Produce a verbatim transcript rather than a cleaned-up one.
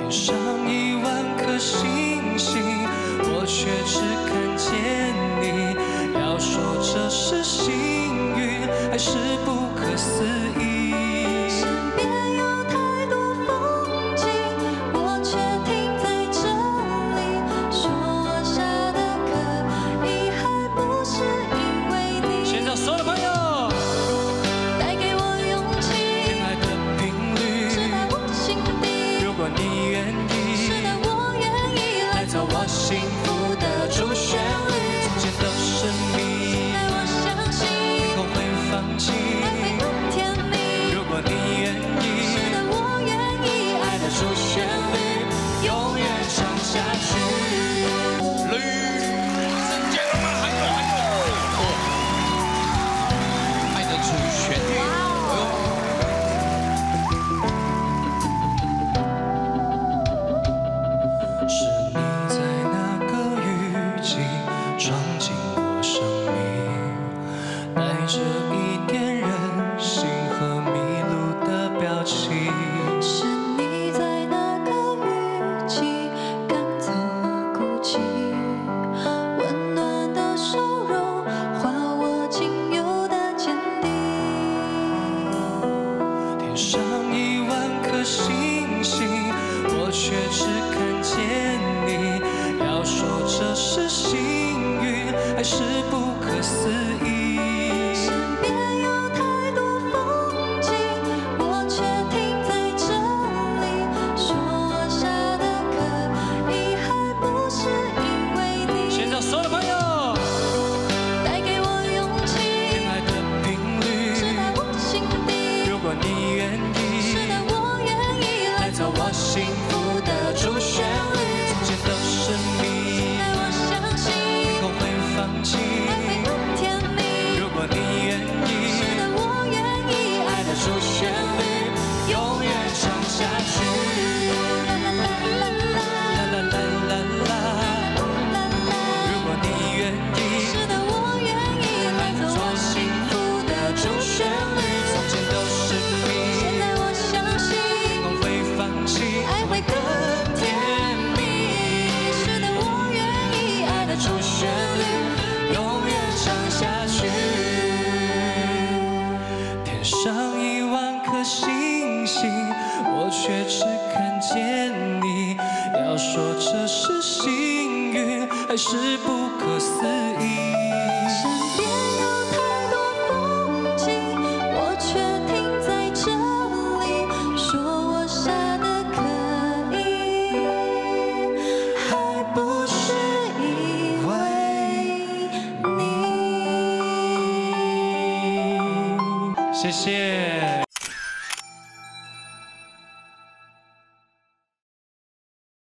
天上一万颗星星，我却只看见你。要说这是幸运，还是不可思议？ 身边有太多风景，我却停在这里。说我傻得可以，还不是因为你。 现在所有的朋友。 你愿意， 是的，我愿意来做我幸福的主旋律，从前都是你。 现在我相信， 以后会放弃， 爱会更甜蜜。 如果你愿意， 是的，我愿意， 爱的主旋律永远唱下去。 女生见了吗？还有还有，哦，爱的主旋律。 闯进我生命，带着一点任性和迷路的表情。 是你在那个雨季赶走了孤寂，温暖的笑容化我仅有的坚定。 天上一万颗星星，我却只看见你。要说这是幸运。 还是不可思议。 身边有太多风景，我却停在这里。说我傻得可以，还不是因为你。 现在所有的朋友， 带给我勇气， 恋爱的频率是在我心底。 如果你愿意， 是的，我愿意来做我幸福的主旋律，从前都是你。 放弃， 爱会更甜蜜。 如果你愿意， 是的，我愿意， 爱的主旋律永远唱下去。啦啦啦啦啦啦啦。如果你愿意， 是的，我愿意，来做我幸福的主旋律。 从前都是你， 现在我相信， 天空会放弃， 爱会更甜蜜。是的，我愿意，爱的主旋律。 永远唱下去。天上一万颗星星，我却只看见你。要说这是幸运，还是不可思议？ 身边有太多风景，我却停在这里。说我傻得可以，还不是因为。 谢谢。